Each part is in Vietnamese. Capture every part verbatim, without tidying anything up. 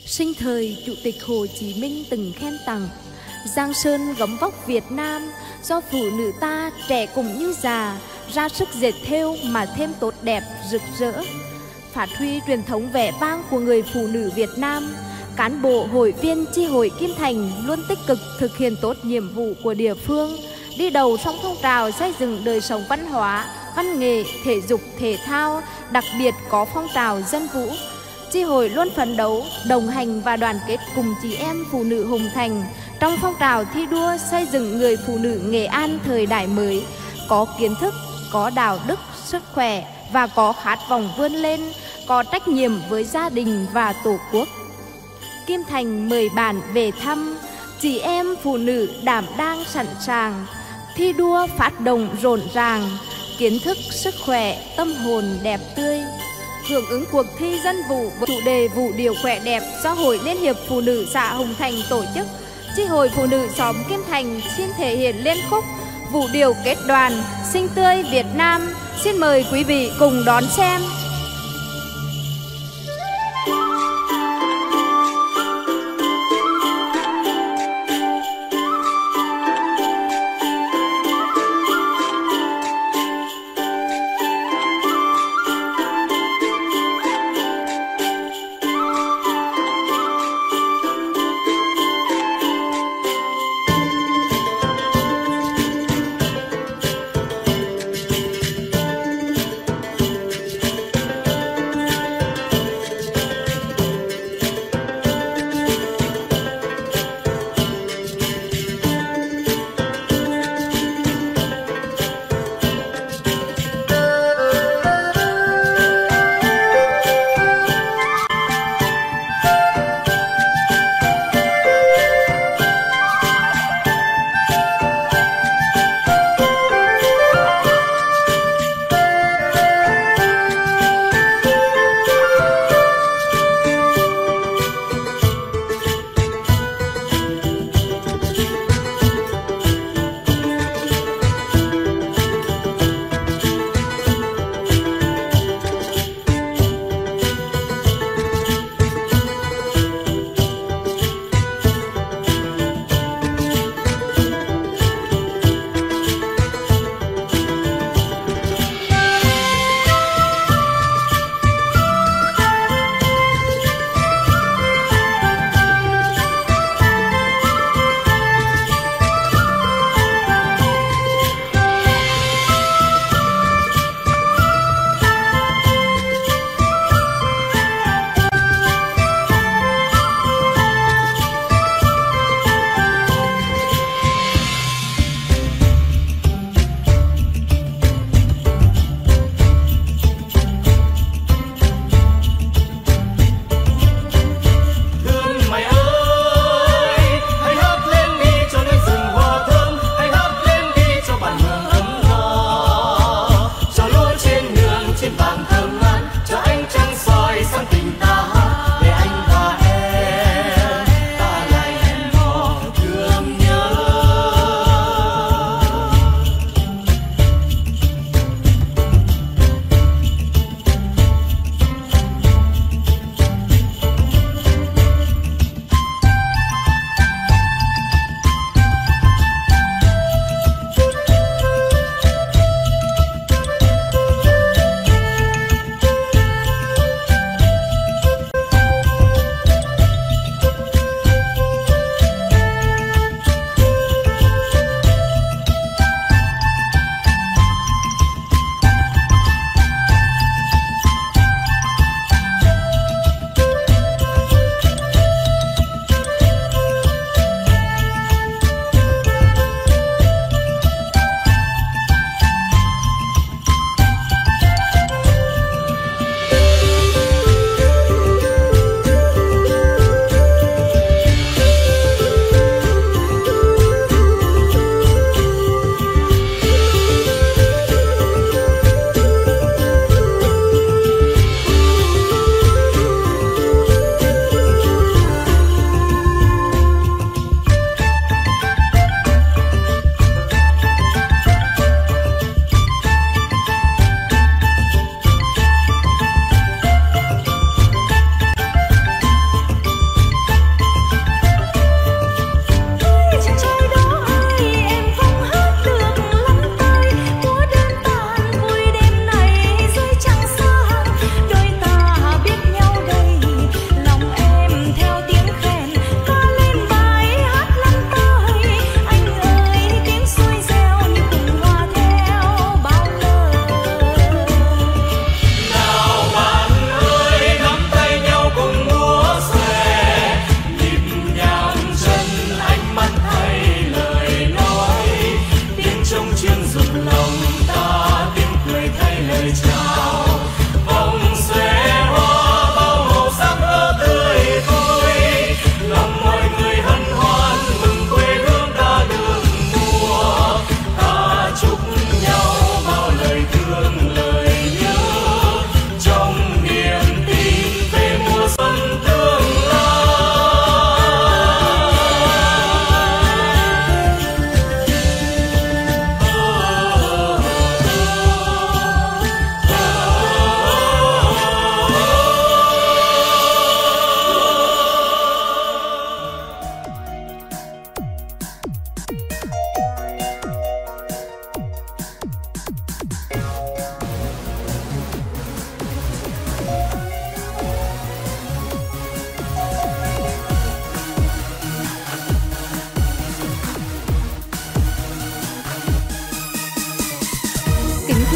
Sinh thời, Chủ tịch Hồ Chí Minh từng khen tặng: Giang sơn gấm vóc Việt Nam, do phụ nữ ta trẻ cũng như già, ra sức dệt thêu mà thêm tốt đẹp, rực rỡ. Phát huy truyền thống vẻ vang của người phụ nữ Việt Nam, cán bộ hội viên chi hội Kim Thành luôn tích cực thực hiện tốt nhiệm vụ của địa phương, đi đầu trong phong trào xây dựng đời sống văn hóa, văn nghệ, thể dục, thể thao, đặc biệt có phong trào dân vũ. Chi hội luôn phấn đấu, đồng hành và đoàn kết cùng chị em phụ nữ Hùng Thành trong phong trào thi đua xây dựng người phụ nữ Nghệ An thời đại mới, có kiến thức, có đạo đức, sức khỏe và có khát vọng vươn lên, có trách nhiệm với gia đình và Tổ quốc. Kim Thành mời bạn về thăm, chị em phụ nữ đảm đang sẵn sàng, thi đua phát động rộn ràng, kiến thức, sức khỏe, tâm hồn đẹp tươi. Hưởng ứng cuộc thi dân vụ với chủ đề Vũ điệu khỏe đẹp do Hội Liên hiệp Phụ nữ xã Hùng Thành tổ chức, chi hội phụ nữ xóm Kim Thành xin thể hiện liên khúc Vũ điệu kết đoàn Xinh tươi Việt Nam. Xin mời quý vị cùng đón xem.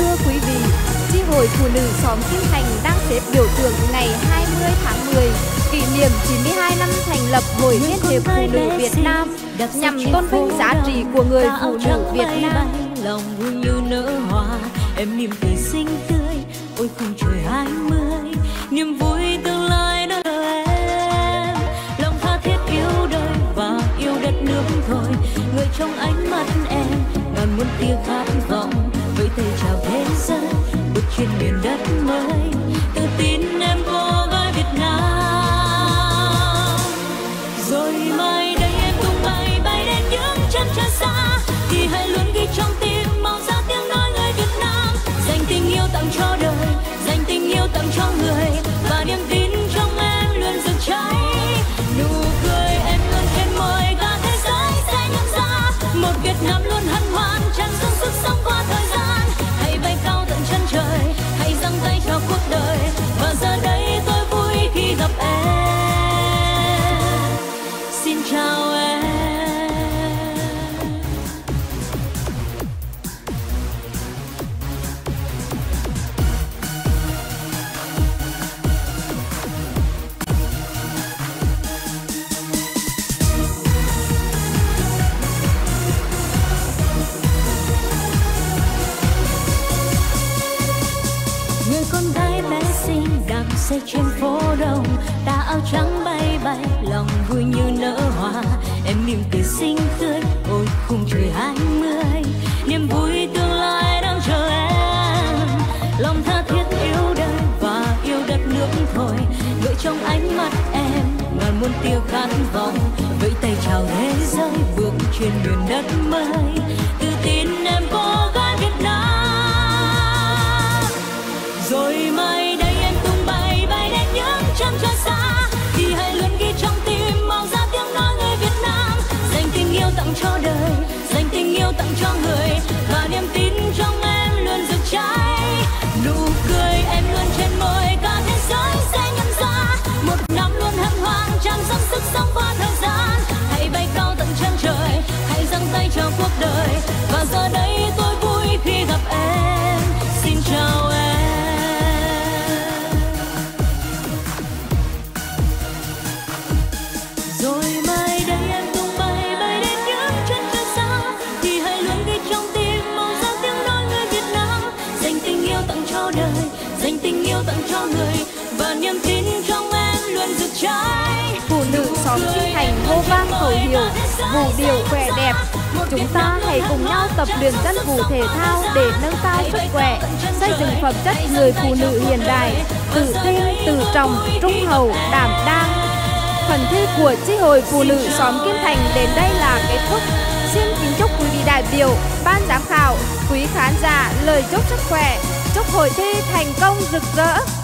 Thưa quý vị, Chi hội Phụ nữ xóm Kim Thành đang xếp biểu tượng ngày hai mươi tháng mười, kỷ niệm chín mươi hai năm thành lập Hội Liên hiệp Phụ nữ Việt Nam, nhằm tôn vinh giá trị của người phụ nữ Việt Nam. Lòng vui như nở hoa, em niềm cười xinh tươi, ôi khung trời hai mươi, niềm vui tương lai nơi em. Lòng tha thiết yêu đời và yêu đất nước thôi, người trong ánh mắt em ngàn muôn tia khát vọng, với tay chào thế giới bước trên miền đất mới, tự tin em cô gái Việt Nam. Rồi mai đây em tung bay bay đến những chân trời xa, thì hãy luôn ghi trong tim màu da tiếng nói người Việt Nam. Dành tình yêu tặng cho đời, dành tình yêu tặng cho người, và niềm tin trong em luôn rực cháy. Nụ cười em luôn trên môi, cả thế giới sẽ nhận ra một Việt Nam luôn hân hoan tràn dâng sức sống qua thời gian. Hãy bay cao tận chân trời, hãy giang tay cho cuộc đời, và giờ đây tôi vui khi gặp em. Xin chào em. Người con gái bé xinh đạp xe trên phố đông, tà áo trắng bay bay, lòng vui như nở hoa. Em mỉm cười xinh tươi, ôi khung trời hai mươi, niềm vui tương lai đang chờ em. Lòng tha thiết yêu đời và yêu đất nước thôi, gợi trong ánh mắt em ngàn muôn tia khát vọng, vẫy tay chào thế giới bước trên miền đất mới, tự tin em cô gái Việt Nam. Rồi mai đây em tung bay bay đến những chân trời xa, thì hãy luôn ghi trong tim màu da tiếng nói người Việt Nam. Dành tình yêu tặng cho đời, dành tình yêu tặng cho người, và niềm tin trong em luôn rực cháy. Nụ cười em luôn trên môi, cả thế giới sẽ nhận ra một năm luôn hân hoan tràn dâng sức sống qua thời gian. Hãy bay cao tận chân trời, hãy giang tay cho cuộc đời, và giờ đây tôi vui khi gặp em. Xin chào em. Rồi mai đây em tung bay bay đến những chân trời xa, thì hãy luôn ghi trong tim màu da tiếng nói người Việt Nam. Dành tình yêu tặng cho đời, dành tình yêu tặng cho người, và niềm tin trong em luôn rực cháy. Phụ nữ xóm Kim Thành hô vang khẩu hiệu vũ điệu khỏe đẹp. Chúng ta hãy cùng nhau tập luyện dân vũ thể thao để nâng cao sức khỏe, xây dựng phẩm chất người phụ nữ hiện đại, tự tin, tự trọng, trung hậu, đảm đang. Phần thi của Chi hội Phụ nữ xóm Kim Thành đến đây là kết thúc. Xin kính chúc quý vị đại biểu, ban giám khảo, quý khán giả lời chúc sức khỏe, chúc hội thi thành công rực rỡ.